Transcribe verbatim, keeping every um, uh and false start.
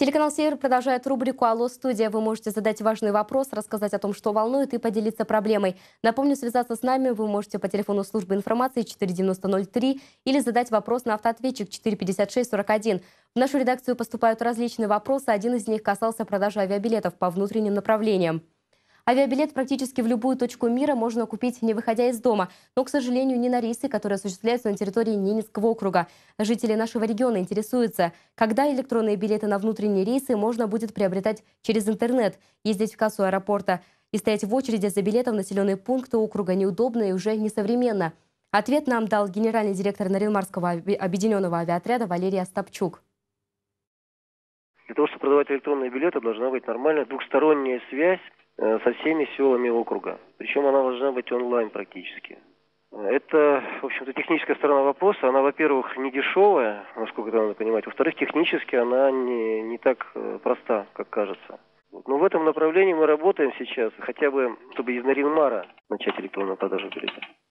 Телеканал «Север» продолжает рубрику «Алло, студия». Вы можете задать важный вопрос, рассказать о том, что волнует, и поделиться проблемой. Напомню, связаться с нами вы можете по телефону службы информации четыре девяносто ноль три или задать вопрос на автоответчик четыре пятьдесят шесть сорок один. В нашу редакцию поступают различные вопросы. Один из них касался продажи авиабилетов по внутренним направлениям. Авиабилет практически в любую точку мира можно купить, не выходя из дома. Но, к сожалению, не на рейсы, которые осуществляются на территории Ненецкого округа. Жители нашего региона интересуются, когда электронные билеты на внутренние рейсы можно будет приобретать через интернет, ездить в кассу аэропорта и стоять в очереди за билетом в населенные пункты округа неудобно и уже несовременно. Ответ нам дал генеральный директор Нарьян-Марского объединенного авиаотряда Валерий Остапчук. Для того, чтобы продавать электронные билеты, должна быть нормальная двухсторонняя связь со всеми селами округа. Причем она должна быть онлайн практически. Это, в общем-то, техническая сторона вопроса. Она, во-первых, не дешевая, насколько это надо понимать. Во-вторых, технически она не, не так проста, как кажется. Но в этом направлении мы работаем сейчас, хотя бы, чтобы из Нарьян-Мара начать электронную продажу билетов.